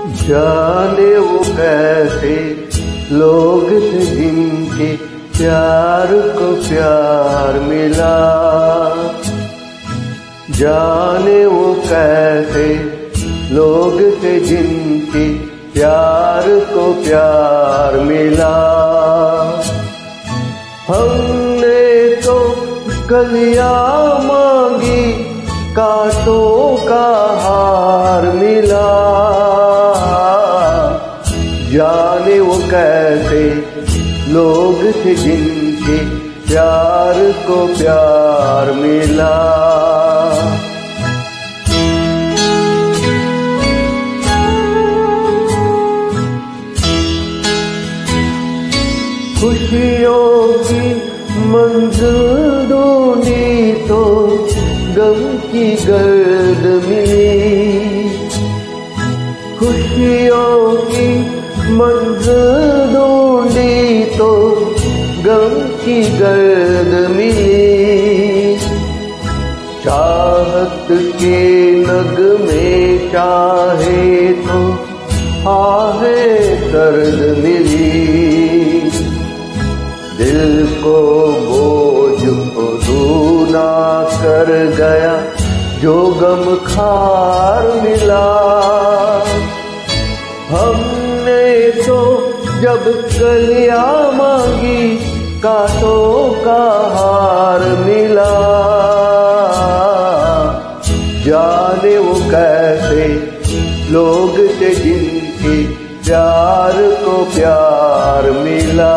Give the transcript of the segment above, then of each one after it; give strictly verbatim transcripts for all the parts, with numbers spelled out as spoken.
जाने वो कैसे लोग थे जिनके प्यार को प्यार मिला, जाने वो कैसे लोग थे जिनके प्यार को प्यार मिला। हमने तो कलियां मांगी कांटों का हार मिला, जाने वो कैसे लोग थे जिनके प्यार को प्यार मिला। खुशियों की मंजिल ढूंढी तो गम की गर्द मिली, खुशियों की मंजिल ढूंढी तो गम की गर्द मिली। चाहत के नगमे चाहे तो आहे दर्द मिली, दिल को बोझ को दूना कर गया जो गम खार मिला। हमने तो जब कलियां मांगी कांटों का हार मिला, जाने वो कैसे लोग थे जिनके प्यार को प्यार मिला।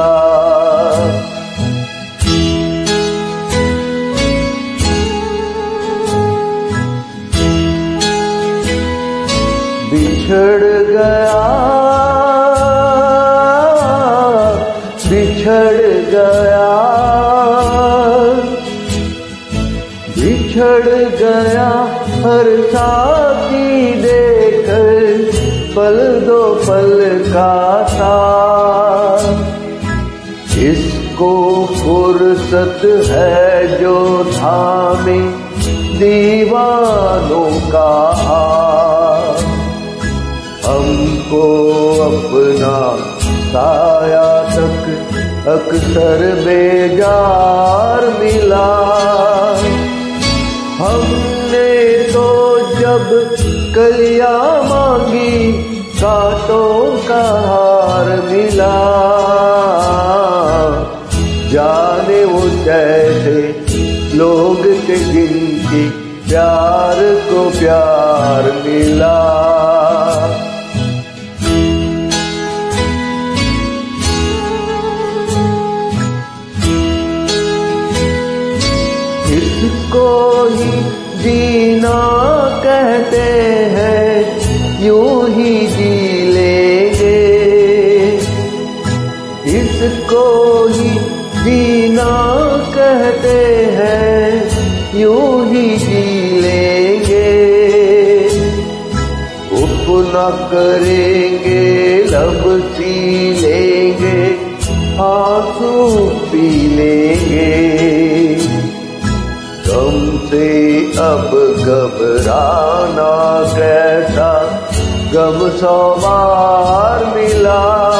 बिछड़ गया बिछड़ गया बिछड़ गया हर साथी देकर पल दो पल का साथ। इसको फुर्सत है जो थामे दीवानों का हाथ, हमको अपना साया तक अक्सर बेजार मिला। हमने तो जब कलियां मांगी कांटों का हार मिला, जाने वो कैसे लोग थे जिनके प्यार को प्यार मिला। इसको ही जीना कहते हैं, यूं ही जी लेंगे। इसको ही जीना कहते हैं, यूं ही जी लेंगे। उफ न करेंगे लब सी लेंगे, आंसू पी लेंगे। गम से अब घबराना कैसा, गम सौ बार मिला।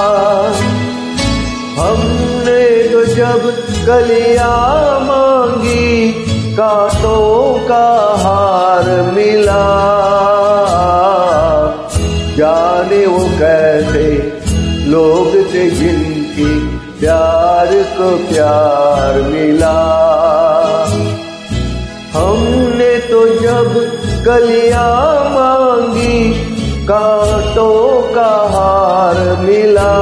हमने तो जब कलियां मांगी कांटों का हार मिला, जाने वो कैसे लोग थे जिनके प्यार को प्यार मिला। हमने तो जब कलियां मांगी कांटों का हार मिला,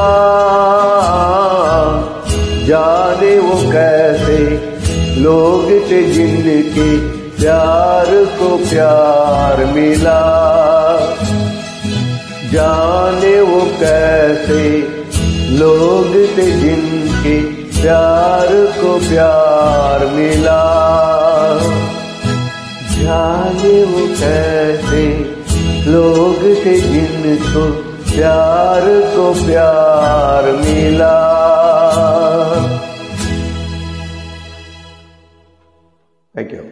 जाने वो कैसे लोग थे जिनके प्यार को प्यार मिला। जाने वो कैसे लोग थे जिनके प्यार को प्यार मिला। जाने वो कैसे लोग थे जिनको प्यार को प्यार मिला। Thank you.